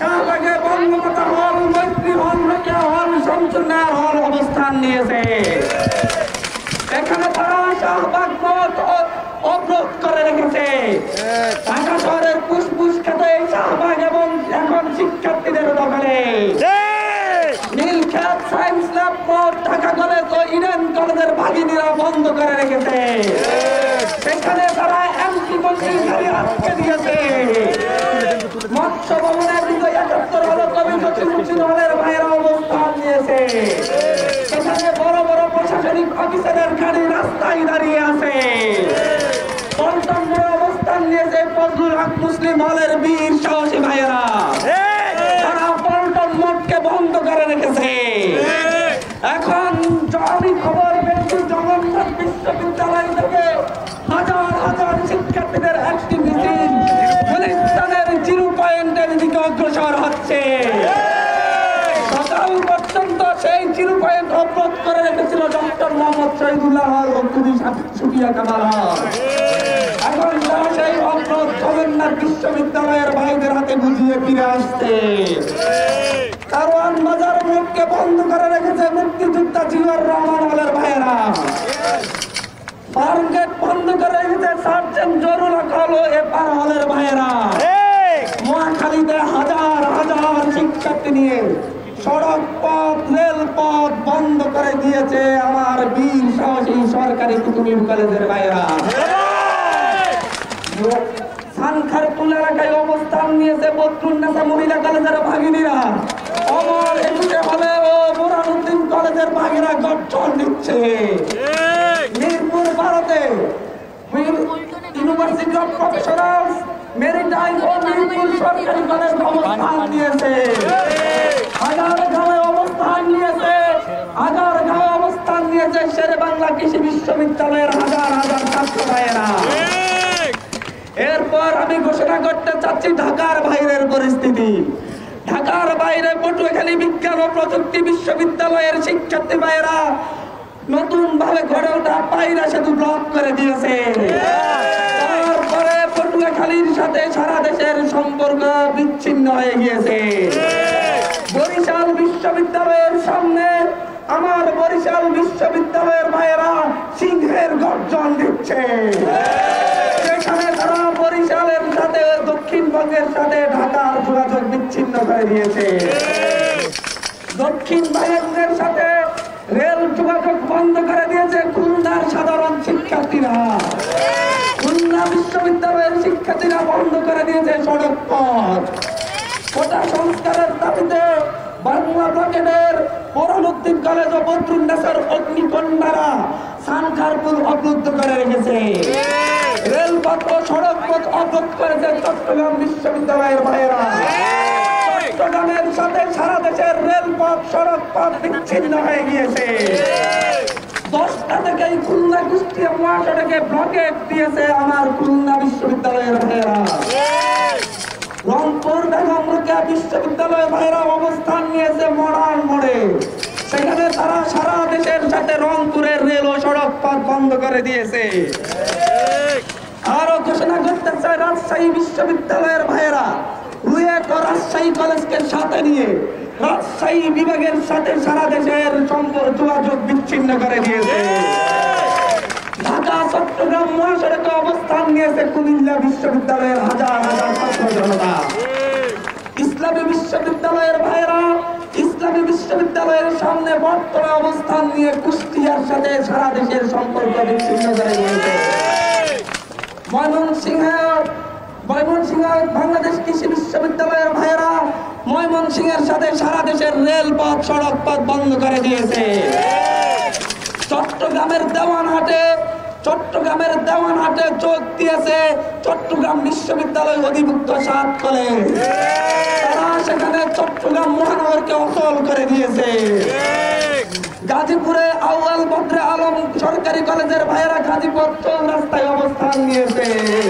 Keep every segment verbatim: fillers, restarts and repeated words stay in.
শাহবাগে বঙ্গমাতা হল, মৈত্রী হল, রোকেয়া হল, শামসুন্নাহার হল অবস্থান নিয়েছে। এখানে তারা শাহবাগ পথ অবরোধ করে রেখেছে। ঢাকা শহরের ফুসফুস খেতে এই শাহবাগ এবং এখন শিক্ষার্থীদের দখলে। নীলক্ষেত, সায়েন্স ল্যাব পথ, ঢাকা কলেজ ও ইডেন কলেজের ভাগিনীরা বন্ধ করে রেখেছে। সেখানে তারা এমপি মন্ত্রী গাড়ি আটকে দিয়েছে। মৎস্য ভবনের বিজয় একাত্তর হল কবি জসিমউদ্দিন হলের ভাইয়েরা অবস্থান নিয়েছে। সেখানে বড় বড় প্রশাসনিক অফিসারের গাড়ি রাস্তায় দাঁড়িয়ে আছে। পল্টন মোড়ে অবস্থান নিয়েছে ফজলুল হক মুসলিম হলের বীর সাহসী ভাইয়েরা। তারা পল্টন মোড়কে বন্ধ করে রেখেছে। এখন আমি খবর পেয়েছি জগন্নাথ বিশ্ববিদ্যালয় থেকে হাজার হাজার শিক্ষার্থীদের একটি মিছিল গুলিস্তানের জিরো পয়েন্টের দিকে অগ্রসর হচ্ছে। সকাল পর্যন্ত সেই জিরো পয়েন্ট অবরোধ করে রেখেছিল ডক্টর মোহাম্মদ শহীদুল্লাহ হল ও খুবই সুফিয়া কামাল হল। এখন তারা সেই অবরোধ জগন্নাথ বিশ্ববিদ্যালয়ের ভাইদের হাতে বুঝিয়ে ফিরে আসছে। কারওয়ান বাজার মোড়কে বন্ধ করে রেখেছে মুক্তিযোদ্ধা জিয়াউর রহমান হলের ভাইয়েরা। ফার্মগেট বন্ধ করে রেখেছে সার্জেন্ট জরুল হক হল ও এপার হলের ভাইয়েরা। মহাখালীতে হাজার হাজার শিক্ষার্থী নিয়ে সড়ক পথ, রেল পথ বন্ধ করে দিয়েছে আমার বীর সাহসী সরকারি কুতুবী কলেজের ভাইয়েরা। সানখারপুল এলাকায় অবস্থান নিয়েছে বদরুন্নেসা মহিলা কলেজের ভাগিনীরা। অমর একুশে হলে ও বুরহানুদ্দিন কলেজের ভাগিরা গঠন দিচ্ছে। মিরপুর ভারতে ইউনিভার্সিটি অফ প্রফেশনালস মেরিটাইম ও মিরপুর সরকারি কলেজ অবস্থান নিয়েছে। আগারগাঁওয়ে অবস্থান নিয়েছে আগারগাঁওয়ে অবস্থান নিয়েছে শেরে বাংলা কৃষি বিশ্ববিদ্যালয়ের হাজার হাজার ছাত্র ভাইয়েরা। এরপর আমি ঘোষণা করতে চাচ্ছি ঢাকার বাইরের পরিস্থিতি। ঢাকার বাইরে পটুয়াখালী বিজ্ঞান ও প্রযুক্তি বিশ্ববিদ্যালয়ের শিক্ষার্থী ভাইয়েরা নতুন ভাবে গড়ে ওঠা পায়রা সেতু ব্লক করে দিয়েছে। তারপরে পটুয়াখালীর সাথে সারা দেশের সম্পর্ক বিচ্ছিন্ন হয়ে গিয়েছে। বরিশাল বিশ্ববিদ্যালয়ের সামনে আমার বরিশাল বিশ্ববিদ্যালয়ের ভাইয়েরা সিংহের গর্জন দিচ্ছে। সেখানে তারা বরিশালের সাথে দক্ষিণবঙ্গের সাথে ঢাকার যোগাযোগ বিচ্ছিন্ন করে দিয়েছে। দক্ষিণবঙ্গের সাথে রেল যোগাযোগ বন্ধ করে দিয়েছে খুলনার সাধারণ শিক্ষার্থীরা। খুলনা বিশ্ববিদ্যালয়ের শিক্ষার্থীরা বন্ধ করে দিয়েছে সড়ক পথ। কোটা সংস্কারের দাবিতে বাংলা ব্লকের বুরহানুদ্দিন কলেজ ও বদরুন্নেসার অগ্নিকন্যারা সানখারপুল অবরুদ্ধ করে রেখেছে। রেলপথ ও সড়ক পথ অবরোধ করেছে চট্টগ্রাম বিশ্ববিদ্যালয়ের ভাইয়েরা। চট্টগ্রামের সাথে সারা দেশের রেলপথ সড়ক পথ বিচ্ছিন্ন হয়ে গিয়েছে। দশটা থেকে খুলনা কুষ্টিয়া মহাসড়কে ব্লকেট দিয়েছে আমার খুলনা বিশ্ববিদ্যালয়ের ভাইয়েরা। রংপুর বেগম রোকেয়া বিশ্ববিদ্যালয়ের ভাইয়েরা অবস্থান নিয়েছে মরার মোড়ে। সেখানে তারা সারা দেশের সাথে রংপুরের রেল ও সড়ক পথ বন্ধ করে দিয়েছে। আরো ঘোষণা করতে চায় রাজশাহী বিশ্ববিদ্যালয়ের ভাইয়েরা রুয়েট ও রাজশাহী কলেজকে সাথে নিয়ে রাজশাহী বিভাগের সাথে সারা দেশের সম্পর্ক যোগাযোগ বিচ্ছিন্ন করে দিয়েছে। ঢাকা চট্টগ্রাম মহাসড়কে অবস্থান নিয়েছে কুমিল্লা বিশ্ববিদ্যালয়ের হাজার হাজার ছাত্র জনতা। ইসলামী বিশ্ববিদ্যালয়ের ভাইয়েরা ইসলামী বিশ্ববিদ্যালয়ের সামনে বর্তমানে অবস্থান নিয়ে কুষ্টিয়ার সাথে সারা দেশের সম্পর্ক বিচ্ছিন্ন করে দিয়েছে। ময়মনসিংহ ময়মনসিংহ বাংলাদেশ কৃষি বিশ্ববিদ্যালয়ের ভাইয়েরা ময়মনসিংহের সাথে সারা দেশের রেলপথ সড়ক পথ বন্ধ করে দিয়েছে। চট্টগ্রামের দেওয়ানহাটে চট্টগ্রামের দেওয়ানহাটে যোগ দিয়েছে চট্টগ্রাম বিশ্ববিদ্যালয় অধিভুক্ত সাত কলেজ। তারা সেখানে চট্টগ্রাম মহানগরকে অচল করে দিয়েছে। গাজীপুরে আউয়াল বদরে আলম সরকারি কলেজের ভাইয়েরা গাজীপুর চৌরাস্তায় রাস্তায় অবস্থান নিয়েছে।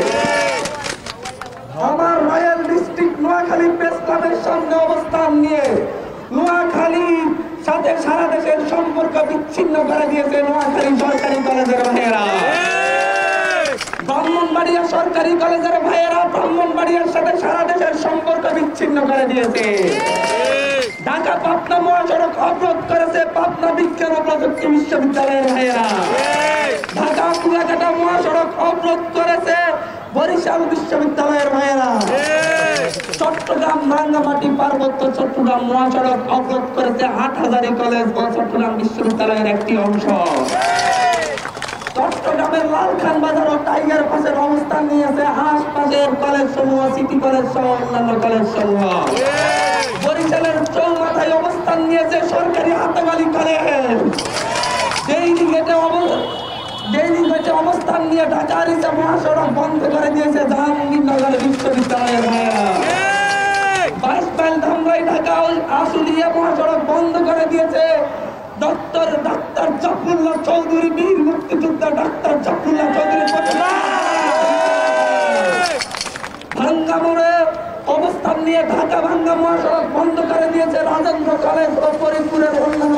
আমার রয়্যাল ডিস্ট্রিক্ট নোয়াখালী প্রেস ক্লাবের সামনে অবস্থান নিয়ে নোয়াখালীর সাথে সারা দেশের সম্পর্ক বিচ্ছিন্ন করে দিয়েছে নোয়াখালী সরকারি কলেজের ভাইয়েরা। ব্রাহ্মণবাড়িয়া সরকারি কলেজের ভাইয়েরা ব্রাহ্মণবাড়িয়ার সাথে সারা দেশের সম্পর্ক বিচ্ছিন্ন করে দিয়েছে। ঢাকা পাবনা মহাসড়ক অবরোধ করেছে পাবনা বিজ্ঞান ও প্রযুক্তি বিশ্ববিদ্যালয়ের ভাইয়েরা। ঢাকা কুয়াকাটা মহাসড়ক অবরোধ করেছে বরিশাল বিশ্ববিদ্যালয়ের ভাইয়েরা। চট্টগ্রাম রাঙ্গামাটি পার্বত্য চট্টগ্রাম মহাসড়ক অবরোধ করেছে হাটহাজারী কলেজ ও চট্টগ্রাম বিশ্ববিদ্যালয়ের একটি অংশ। চট্টগ্রামের লালখান বাজার ও টাইগার পাশের অবস্থান নিয়েছে আশপাশের কলেজ সমূহ, সিটি কলেজ সহ অন্যান্য কলেজ সমূহ। বরিশালের চৌমাথায় অবস্থান নিয়েছে সরকারি হাতাগালি কলেজ। ডেইলি গেটে ডেইলি গেটে অবস্থান নিয়ে ঢাকার ইসা মহাসড়ক বন্ধ করে দিয়েছে জাহাঙ্গীরনগর বিশ্ববিদ্যালয়ের ভাইয়েরা। বাইশ মাইল ধামরাই ঢাকা আশুলিয়া মহাসড়ক বন্ধ করে দিয়েছে ডক্টর ডাক্তার জাফরুল্লাহ চৌধুরী, বীর মুক্তিযোদ্ধা ডাক্তার জাফরুল্লাহ চৌধুরী। ভাঙ্গা মোড়ে অবস্থান নিয়ে ঢাকা ভাঙ্গা মহাসড়ক বন্ধ করে দিয়েছে রাজেন্দ্র কলেজ ও ফরিদপুরের অন্যান্য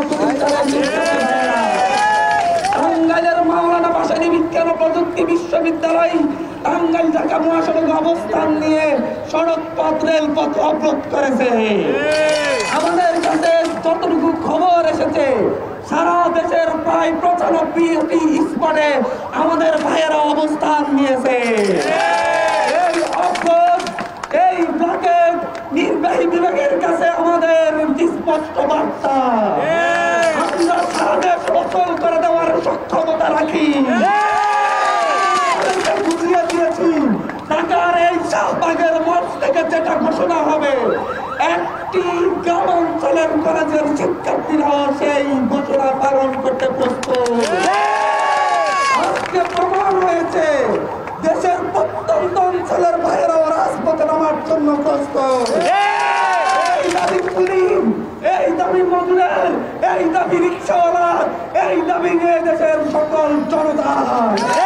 টাঙ্গাইলের মাওলানা ভাসানী বিজ্ঞান ও প্রযুক্তি বিশ্ববিদ্যালয় টাঙ্গাইল ঢাকা মহাসড়ক অবস্থান নিয়ে সড়ক পথ রেল পথ অবরোধ করেছে। আমাদের কাছে যতটুকু খবর এসেছে সারা দেশের প্রায় পঁচানব্বইটি স্পটে আমাদের ভাইয়েরা অবস্থান নিয়েছে। এই অবরোধ এই ব্লকের নির্বাহী বিভাগের কাছে আমাদের স্পষ্ট বার্তা, আমরা সারা দেশ দখল করে দেওয়ার সক্ষমতা রাখি। বুঝিয়ে দিয়েছি ঢাকার এই শাহবাগের মঞ্চ থেকে যেটা ঘোষণা হবে, একটি গ্রামাঞ্চলের কলেজের শিক্ষার্থীরাও সেই ঘোষণা পালন করতে প্রস্তুত। আজকে প্রমাণ হয়েছে দেশের প্রত্যন্ত অঞ্চলের ভাইয়েরাও রাজপথে নামার জন্য প্রস্তুত। এই দাবি পুলিশ, এই দাবি মজুরের, এই দাবি রিক্সাওয়ালা, এই দাবি নিয়ে দেশের সকল জনতা